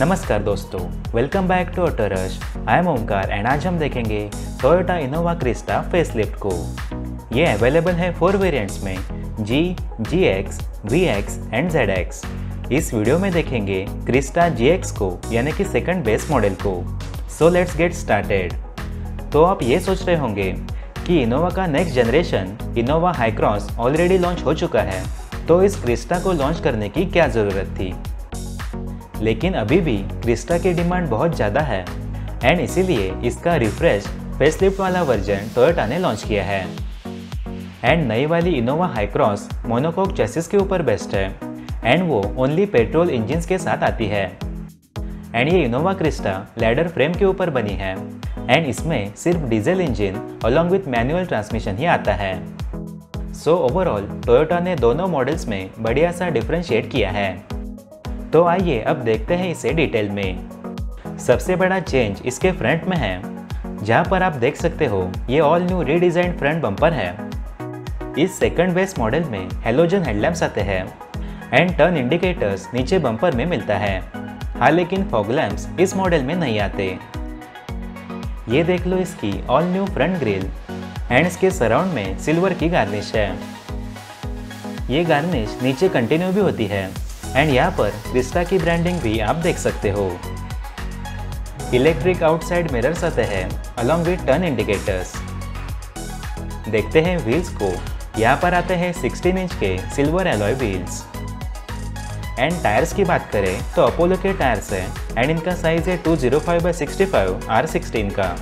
नमस्कार दोस्तों, welcome back to Auto Rush. I am Omkar and आज हम देखेंगे टोयोटा इनोवा क्रिस्टा फेसलिफ्ट को। ये अवेलेबल है 4 वेरिएंट्स में G, GX, VX and ZX। इस वीडियो में देखेंगे क्रिस्टा GX को यानी कि सेकंड बेस मॉडल को। So let's get started. तो आप ये सोच रहे होंगे कि इनोवा का next generation Innova Hycross already launch हो चुका है, तो इस क्रिस्टा को लॉन्च करने की क्या ज़रूरत थी। लेकिन अभी भी क्रिस्टा की डिमांड बहुत ज़्यादा है एंड इसीलिए इसका रिफ्रेश फेसलिफ्ट वाला वर्जन टोयोटा ने लॉन्च किया है। एंड नई वाली Innova Hycross monocoque chassis के ऊपर बेस्ट है एंड वो ओनली पेट्रोल इंजिन्स के साथ आती है। एंड ये इनोवा क्रिस्टा लैडर फ्रेम के ऊपर बनी है एंड इसमें सिर्फ diesel engine along with manual transmission ही आता है। सो ओवरऑल टोयोटा ने दोनों मॉडल्स में बढ़िया सा डिफरेंशिएट किया है। तो आइए अब देखते हैं इसे डिटेल में। सबसे बड़ा चेंज इसके फ्रंट में है, जहां पर आप देख सकते हो ये all new redesign front bumper है। इस सेकंड बेस मॉडल में हेलोजन हेडलैम्प्स आते हैं एंड टर्न इंडिकेटर्स नीचे बम्पर में मिलता है। हाँ, लेकिन फॉग लैम्प्स इस मॉडल में नहीं आते। ये देख लो इसकी all new front grille and इसके सराउंड में सिल्वर की गार्निश है। ये गार्निश नीचे कंटिन्यू भी होती है एंड यहाँ पर क्रिस्टा की ब्रांडिंग भी आप देख सकते हो। इलेक्ट्रिक आउटसाइड मिरर्स आते हैं अलॉन्ग विथ टर्न इंडिकेटर्स। देखते हैं व्हील्स को। यहाँ पर आते हैं 16 इंच के silver alloy wheels. And tyres की बात करें तो अपोलो के टायर्स है एंड इनका साइज है 205/65 R16 का।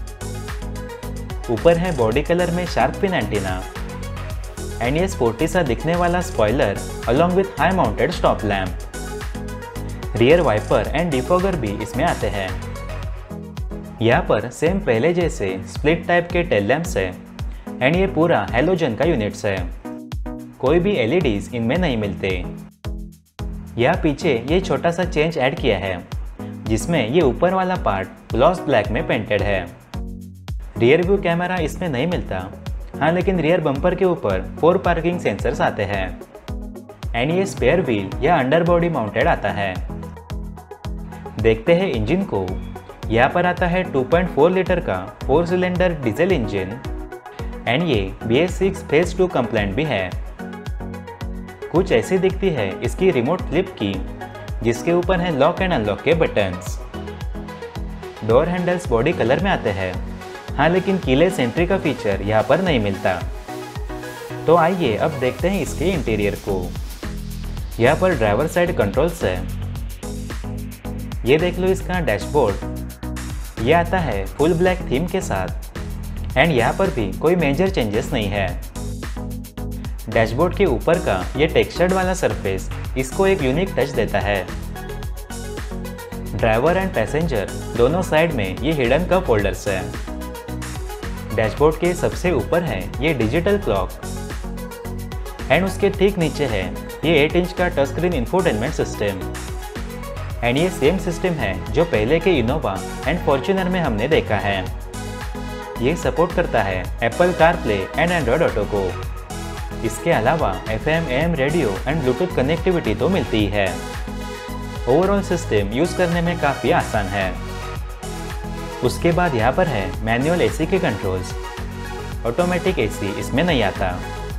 ऊपर है बॉडी कलर में शार्क फिन एंटीना एंड ये स्पोर्टी सा दिखने वाला spoiler along with high mounted stop lamp. Rear wiper and defogger भी इसमें आते हैं। यहाँ पर सेम पहले जैसे स्प्लिट टाइप के टेल लैम्प्स है एंड ये पूरा हेलोजन का यूनिट्स है। कोई भी एलईडीज इनमें नहीं मिलते। यहाँ पीछे ये छोटा सा चेंज ऐड किया है, जिसमें ये ऊपर वाला पार्ट ग्लॉस ब्लैक में पेंटेड है। रियर व्यू कैमरा इसमें नहीं मिलता। हाँ, लेकिन रियर बम्पर के ऊपर 4 पार्किंग सेंसर्स आते हैं एंड ये स्पेयर व्हील या अंडर बॉडी माउंटेड आता है। देखते हैं इंजन को। यहाँ पर आता है 2.4 लीटर का 4 सिलेंडर डीजल इंजन एंड ये BS6 फेज 2 कंप्लाइंट भी है। कुछ ऐसी दिखती है इसकी रिमोट फ्लिप की, जिसके ऊपर है लॉक एंड अनलॉक के buttons. Door handles body colour में आते हैं। हाँ, लेकिन कीलेस एंट्री का फीचर यहाँ पर नहीं मिलता। तो आइए अब देखते हैं इसके इंटीरियर को। यहाँ पर ड्राइवर साइड कंट्रोल्स है। ये देख लो इसका डैशबोर्ड। ये आता है फुल ब्लैक थीम के साथ एंड यहाँ पर भी कोई मेजर चेंजेस नहीं है। डैशबोर्ड के ऊपर का ये टेक्सचर्ड वाला सरफेस इसको एक यूनिक टच देता है। ड्राइवर एंड पैसेंजर दोनों साइड में ये हिडन कप होल्डर्स है। डैशबोर्ड के सबसे ऊपर है ये डिजिटल क्लॉक एंड उसके ठीक नीचे है ये 8 इंच का touch screen infotainment system and ये सेम सिस्टम है जो पहले के इनोवा एंड फॉर्च्यूनर में हमने देखा है। ये सपोर्ट करता है Apple CarPlay and Android Auto को। इसके अलावा FM AM radio and Bluetooth connectivity तो मिलती ही है। ओवरऑल सिस्टम यूज करने में काफ़ी आसान है। उसके बाद यहाँ पर है मैनुअल AC के कंट्रोल्स। ऑटोमेटिक AC इसमें नहीं आता।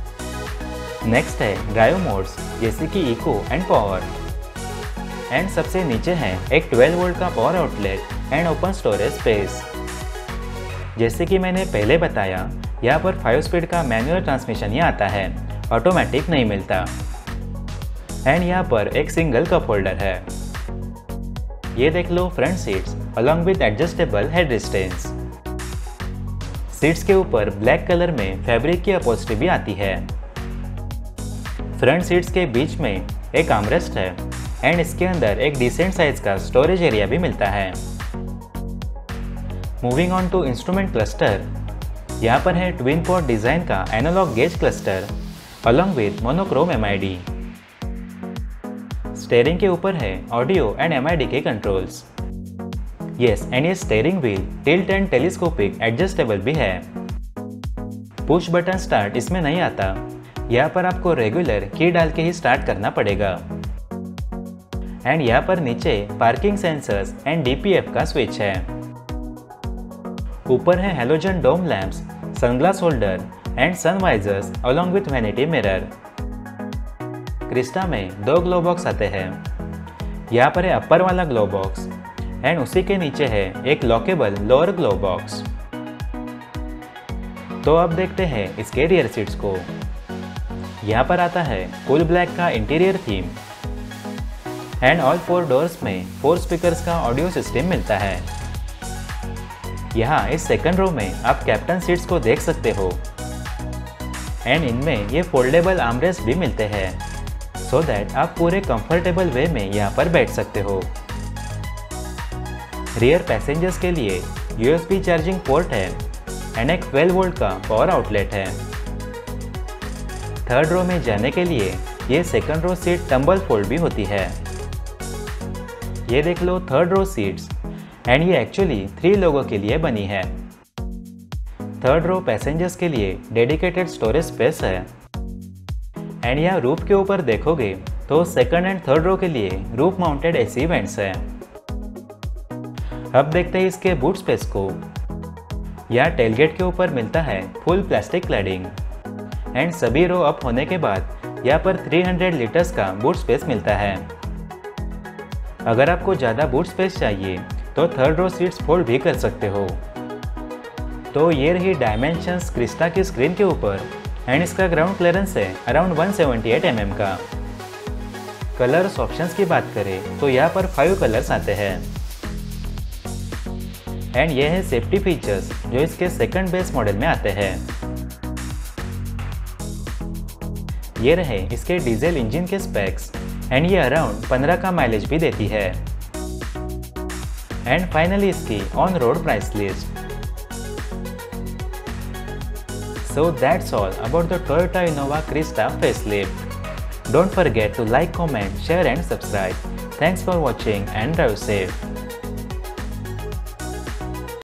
नेक्स्ट है ड्राइव मोड्स जैसे कि इको एंड पावर एंड सबसे नीचे है एक 12 वोल्ट का power outlet and open storage space. जैसे कि मैंने पहले बताया, यहाँ पर 5 स्पीड का मैनुअल ट्रांसमिशन ही आता है, ऑटोमेटिक नहीं मिलता। एंड यहाँ पर एक सिंगल कप होल्डर है। ये देख लो front seats along with adjustable head restraints. Seats के ऊपर ब्लैक कलर में फैब्रिक की अपहोल्स्ट्री भी आती है। फ्रंट सीट्स के बीच में एक आर्मरेस्ट है एंड इसके अंदर एक डिसेंट साइज का स्टोरेज एरिया भी मिलता है। Moving on to instrument cluster. यहाँ पर है ट्विन पोर्ट डिजाइन का analog gauge cluster along with monochrome MID। Steering के ऊपर है ऑडियो एंड MID के कंट्रोल्स। यस, एंड ये steering wheel tilt and telescopic adjustable भी है। पुश बटन स्टार्ट इसमें नहीं आता। यहाँ पर आपको रेगुलर की डाल के ही स्टार्ट करना पड़ेगा। एंड यहाँ पर नीचे पार्किंग सेंसर्स एंड DPF का स्विच है। ऊपर है halogen dome lamps, sunglass holder and sun visors along with vanity mirror. Crysta में 2 ग्लो बॉक्स आते हैं। यहाँ पर है अपर वाला ग्लो बॉक्स एंड उसी के नीचे है एक लॉकेबल लोअर ग्लो बॉक्स। तो अब देखते हैं इसके रियर सीट्स को। यहाँ पर आता है कूल ब्लैक का interior theme and all 4 doors में 4 स्पीकर्स का ऑडियो सिस्टम मिलता है। यहाँ इस सेकंड रो में आप कैप्टन सीट्स को देख सकते हो एंड इनमें ये फोल्डेबल आर्मरेस्ट भी मिलते हैं सो दैट आप पूरे कंफर्टेबल वे में यहाँ पर बैठ सकते हो। रियर पैसेंजर्स के लिए USB चार्जिंग पोर्ट है एंड एक 12 वोल्ट का पावर आउटलेट है। थर्ड रो में जाने के लिए ये second row seat tumble fold भी होती है। ये देख लो थर्ड रो सीट्स एंड ये एक्चुअली 3 लोगों के लिए बनी है। थर्ड रो पैसेंजर्स के लिए डेडिकेटेड स्टोरेज स्पेस है एंड यहाँ रूफ के ऊपर देखोगे तो सेकंड एंड थर्ड रो के लिए रूफ माउंटेड AC वेंट्स है। अब देखते हैं इसके बूट स्पेस को। यहाँ टेलगेट के ऊपर मिलता है फुल प्लास्टिक क्लैडिंग एंड सभी रो अप होने के बाद यहाँ पर 300 लीटर्स का बूट स्पेस मिलता है। अगर आपको ज़्यादा बूट स्पेस चाहिए तो थर्ड रो सीट्स फोल्ड भी कर सकते हो। तो ये रही डायमेंशंस क्रिस्टा की स्क्रीन के ऊपर एंड इसका ग्राउंड क्लियरेंस है अराउंड 178 mm का। कलर्स ऑप्शंस की बात करें तो यहाँ पर 5 कलर्स आते हैं एंड ये है सेफ्टी फीचर्स जो इसके सेकंड बेस मॉडल में आते हैं। ये रहे इसके डीजल इंजन के स्पेक्स एंड ये अराउंड 15 का माइलेज भी देती है। एंड फाइनली इसकी on road price list. So that's all about the Toyota Innova Crista facelift. Don't forget to like, comment, share and subscribe. Thanks for watching and drive safe.